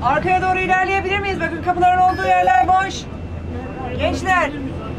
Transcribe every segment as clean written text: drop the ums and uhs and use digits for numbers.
Arkaya doğru ilerleyebilir miyiz? Bakın kapıların olduğu yerler boş. Gençler.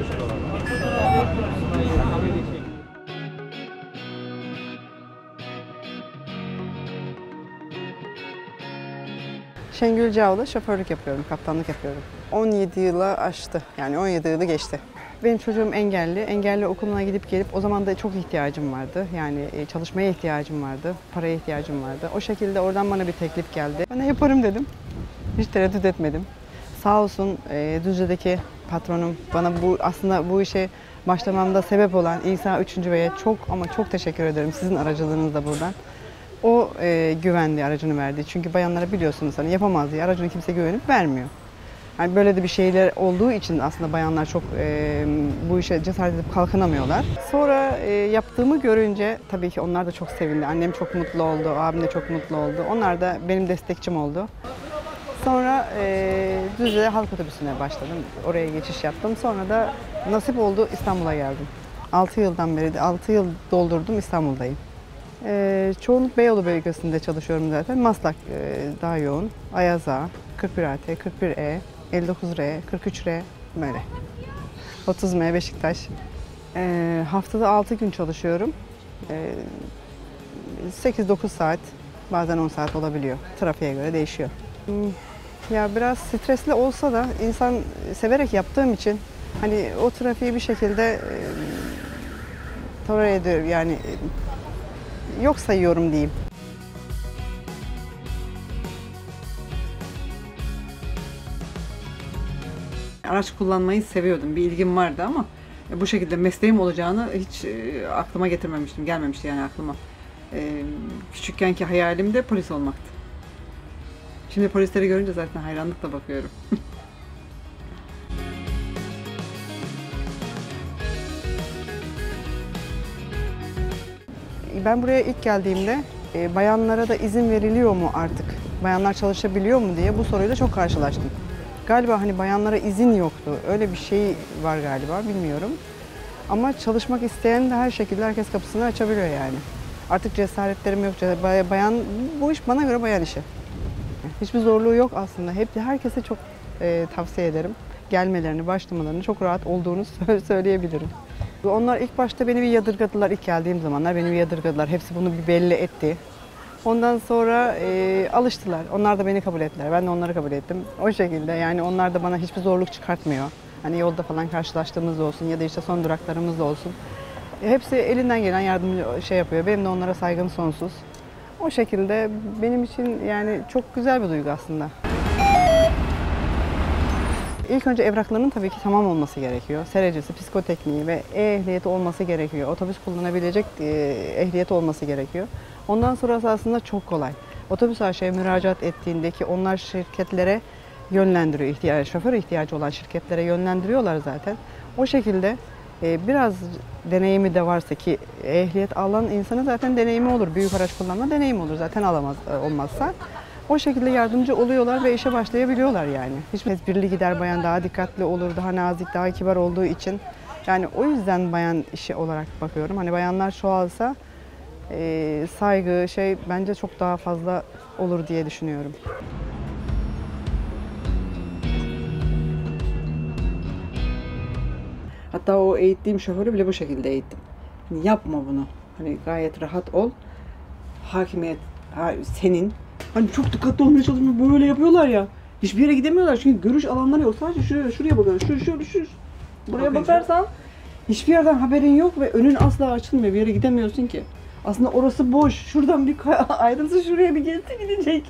Şengül Cavlı, şoförlük yapıyorum, kaptanlık yapıyorum. 17 yıla aştı, yani 17 yılı geçti. Benim çocuğum engelli, engelli okuluna gidip gelip o zaman da çok ihtiyacım vardı. Yani çalışmaya ihtiyacım vardı, paraya ihtiyacım vardı. O şekilde oradan bana bir teklif geldi. Ben de yaparım dedim, hiç tereddüt etmedim. Sağ olsun Düzce'deki patronum bana aslında bu işe başlamamda sebep olan İsa 3. Bey'e çok ama çok teşekkür ederim sizin aracılığınızla buradan. O güvendi, aracını verdi. Çünkü bayanlara biliyorsunuz hani yapamaz diye aracını kimse güvenip vermiyor. Yani böyle de bir şeyler olduğu için aslında bayanlar çok bu işe cesaret edip kalkınamıyorlar. Sonra yaptığımı görünce tabii ki onlar da çok sevindi. Annem çok mutlu oldu, abim de çok mutlu oldu. Onlar da benim destekçim oldu. Sonra Düzce Halk Otobüsü'ne başladım. Oraya geçiş yaptım. Sonra da nasip oldu İstanbul'a geldim. 6 yıldan beri, 6 yıl doldurdum İstanbul'dayım. Çoğunluk Beyoğlu bölgesinde çalışıyorum zaten. Maslak daha yoğun. Ayaza, 41AT, 41E, 59R, 43R böyle. 30M Beşiktaş. Haftada 6 gün çalışıyorum. 8-9 saat, bazen 10 saat olabiliyor. Trafiğe göre değişiyor. Ya biraz stresli olsa da insan severek yaptığım için hani o trafiği bir şekilde tolere ediyorum yani yok sayıyorum diyeyim. Araç kullanmayı seviyordum. Bir ilgim vardı ama bu şekilde mesleğim olacağını hiç aklıma getirmemiştim. Gelmemişti yani aklıma. Küçükkenki hayalim de polis olmaktı. Şimdi polisleri görünce zaten hayranlıkla bakıyorum. Ben buraya ilk geldiğimde bayanlara da izin veriliyor mu artık? Bayanlar çalışabiliyor mu diye bu soruyla çok karşılaştım. Galiba hani bayanlara izin yoktu. Öyle bir şey var galiba, bilmiyorum. Ama çalışmak isteyen de her şekilde herkes kapısını açabiliyor yani. Artık cesaretlerim yok. Bayan, bu iş bana göre bayan işi. Hiçbir zorluğu yok aslında. Herkese çok tavsiye ederim. Gelmelerini, başlamalarını çok rahat olduğunu söyleyebilirim. Onlar ilk başta beni bir yadırgadılar. İlk geldiğim zamanlar beni bir yadırgadılar. Hepsi bunu bir belli etti. Ondan sonra alıştılar. Onlar da beni kabul ettiler. Ben de onları kabul ettim. O şekilde yani onlar da bana hiçbir zorluk çıkartmıyor. Hani yolda falan karşılaştığımız olsun ya da işte son duraklarımız da olsun. Hepsi elinden gelen yardımcı yapıyor. Benim de onlara saygım sonsuz. O şekilde benim için yani çok güzel bir duygu aslında. İlk önce evraklarının tabii ki tamam olması gerekiyor. Serecesi, psikotekniği ve ehliyeti olması gerekiyor. Otobüs kullanabilecek ehliyeti olması gerekiyor. Ondan sonrası aslında çok kolay. Otobüs AŞ'ye müracaat ettiğindeki onlar şirketlere yönlendiriyor. Şoför ihtiyacı olan şirketlere yönlendiriyorlar zaten. O şekilde biraz deneyimi de varsa ki ehliyet alan insanın zaten deneyimi olur. Büyük araç kullanma deneyimi olur zaten olmazsa. O şekilde yardımcı oluyorlar ve işe başlayabiliyorlar yani. Hiç tedbirli gider bayan daha dikkatli olur, daha nazik, daha kibar olduğu için. Yani o yüzden bayan işi olarak bakıyorum. Hani bayanlar çoğalsa saygı bence çok daha fazla olur diye düşünüyorum. Hatta o eğittiğim şoförü bile bu şekilde eğittim. Hani yapma bunu. Hani gayet rahat ol. Hakimiyet senin. Hani çok dikkatli olmaya çalışıyor. Böyle yapıyorlar ya. Hiçbir yere gidemiyorlar çünkü görüş alanları yok. Sadece şuraya bakıyorlar. Şu. Buraya bakarsan hiçbir yerden haberin yok ve önün asla açılmıyor. Bir yere gidemiyorsun ki. Aslında orası boş. Şuradan bir ayrılsa şuraya bir gelse gidecek.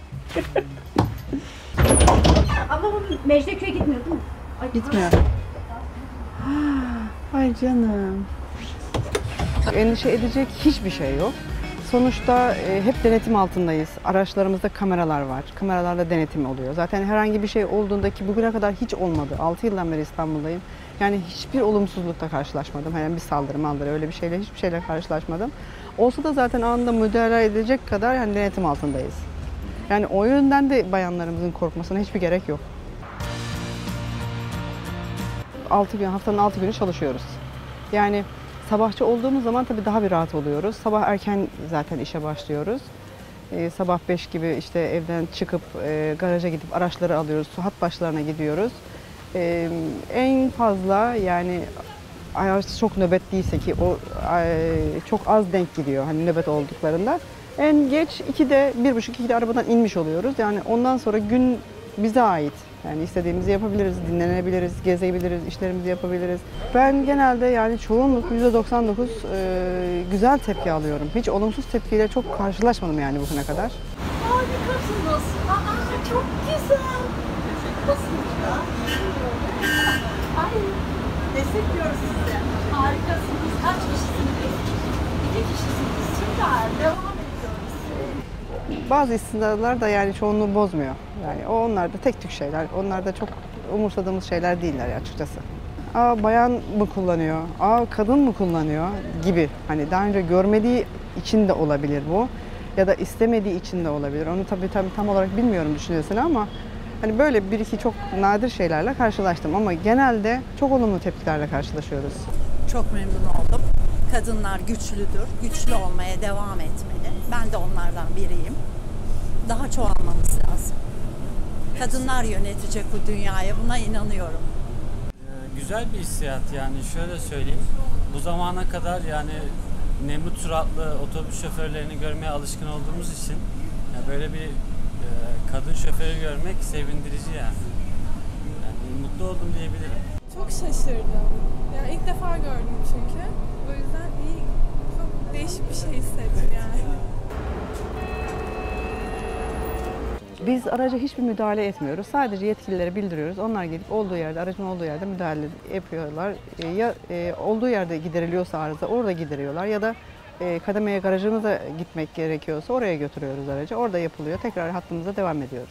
Ama bu Mecidiyeköy'e gitmiyor değil mi? Ay, gitmiyor. Ay canım. Endişe edecek hiçbir şey yok. Sonuçta hep denetim altındayız. Araçlarımızda kameralar var. Kameralarla denetim oluyor. Zaten herhangi bir şey olduğunda ki bugüne kadar hiç olmadı. 6 yıldan beri İstanbul'dayım. Yani hiçbir olumsuzlukla karşılaşmadım. Herhangi bir saldırı öyle hiçbir şeyle karşılaşmadım. Olsa da zaten anında müdahale edecek kadar yani denetim altındayız. Yani o yönden de bayanlarımızın korkmasına hiçbir gerek yok. 6 gün, haftanın 6 günü çalışıyoruz. Yani sabahçı olduğumuz zaman tabii daha bir rahat oluyoruz. Sabah erken zaten işe başlıyoruz. Sabah 5 gibi işte evden çıkıp garaja gidip araçları alıyoruz. Su hat başlarına gidiyoruz. En fazla yani araç çok nöbet değilse ki o çok az denk gidiyor hani nöbet olduklarında. En geç 2'de, 1.30-2'de arabadan inmiş oluyoruz. Yani ondan sonra gün bize ait. Yani istediğimizi yapabiliriz, dinlenebiliriz, gezebiliriz, işlerimizi yapabiliriz. Ben genelde yani çoğunluk %99 güzel tepki alıyorum. Hiç olumsuz tepkiyle çok karşılaşmadım yani bugüne kadar. Harikasınız. Aa, çok güzel. Basınca. Ay, destekliyoruz sizi. Harikasınız. Kaç kişisiniz? 2 kişisiniz. Süper. Devam ediyoruz. Bazı istisnalar da yani çoğunluğu bozmuyor. Yani onlar da tek tük şeyler. Onlar da çok umursadığımız şeyler değiller açıkçası. Aa bayan mı kullanıyor? Aa kadın mı kullanıyor? Gibi. Hani daha önce görmediği için de olabilir bu. Ya da istemediği için de olabilir. Onu tabii tam olarak bilmiyorum düşüncesini ama hani böyle bir iki çok nadir şeylerle karşılaştım ama genelde çok olumlu tepkilerle karşılaşıyoruz. Çok memnun oldum. Kadınlar güçlüdür, güçlü olmaya devam etmeli. Ben de onlardan biriyim. Daha çoğalmamız lazım. Kadınlar yönetecek bu dünyayı, buna inanıyorum. Güzel bir hissiyat yani şöyle söyleyeyim. Bu zamana kadar yani Nemrut suratlı otobüs şoförlerini görmeye alışkın olduğumuz için yani böyle bir kadın şoförü görmek sevindirici yani. Yani mutlu oldum diyebilirim. Çok şaşırdım. Yani ilk defa gördüm çünkü. O yüzden iyi, çok değişik bir şey hissettim yani. Biz araca hiçbir müdahale etmiyoruz. Sadece yetkililere bildiriyoruz. Onlar gelip olduğu yerde, aracın olduğu yerde müdahale yapıyorlar. Ya olduğu yerde gideriliyorsa arıza orada gideriyorlar ya da kademeye garajımıza gitmek gerekiyorsa oraya götürüyoruz aracı. Orada yapılıyor. Tekrar hattımıza devam ediyoruz.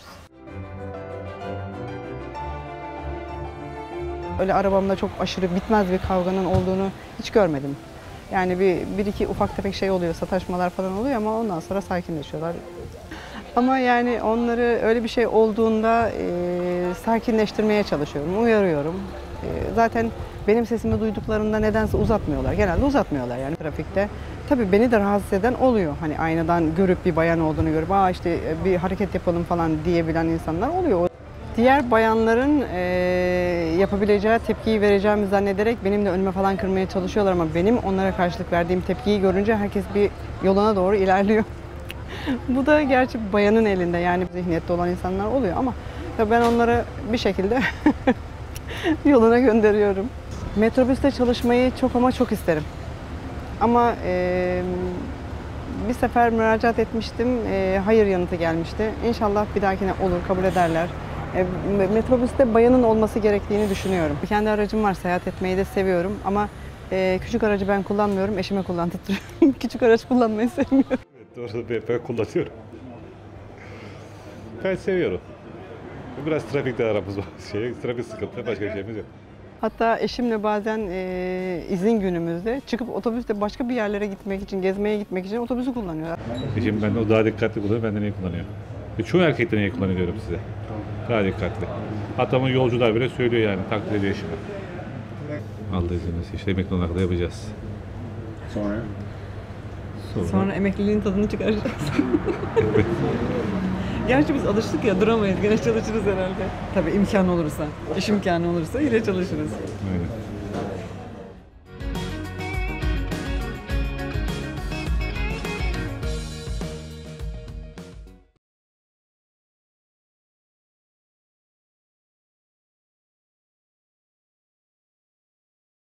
Öyle arabamda çok aşırı bitmez bir kavganın olduğunu hiç görmedim. Yani bir iki ufak tefek şey oluyor, sataşmalar falan oluyor ama ondan sonra sakinleşiyorlar. Ama yani onları öyle bir şey olduğunda sakinleştirmeye çalışıyorum, uyarıyorum. Zaten benim sesimi duyduklarında nedense uzatmıyorlar. Genelde uzatmıyorlar yani trafikte. Tabii beni de rahatsız eden oluyor. Hani aynadan görüp bir bayan olduğunu görüp işte bir hareket yapalım falan diyebilen insanlar oluyor. Diğer bayanların yapabileceği tepkiyi vereceğimi zannederek benim de önüme falan kırmaya çalışıyorlar ama benim onlara karşılık verdiğim tepkiyi görünce herkes bir yoluna doğru ilerliyor. Bu da gerçi bayanın elinde yani zihniyette olan insanlar oluyor ama ben onları bir şekilde yoluna gönderiyorum. Metrobüste çalışmayı çok ama çok isterim. Ama bir sefer müracaat etmiştim, hayır yanıtı gelmişti. İnşallah bir dahakine olur, kabul ederler. Metrobüste bayanın olması gerektiğini düşünüyorum. Kendi aracım var, seyahat etmeyi de seviyorum ama küçük aracı ben kullanmıyorum, eşime kullandırıyorum. Küçük araç kullanmayı sevmiyorum. Doğru, ben kullanıyorum. Ben seviyorum. Biraz trafikte aramız var. Trafik sıkıntı, başka bir şeyimiz yok. Hatta eşimle bazen izin günümüzde çıkıp otobüste başka bir yerlere gitmek için, gezmeye gitmek için otobüsü kullanıyorlar. Eşim benden o daha dikkatli kullanıyor, benden iyi kullanıyor. Çoğu erkekten iyi kullanıyor diyorum size. Daha dikkatli. Hatta bunu yolcular bile söylüyor yani, takdir ediyor eşime. Allah izin verirse işte emekli olana kadar yapacağız. Sonra emekliliğin tadını çıkaracağız. Gerçi biz alıştık ya, duramayız. Gene çalışırız herhalde. Tabii imkan olursa, iş imkanı olursa yine çalışırız. Aynen.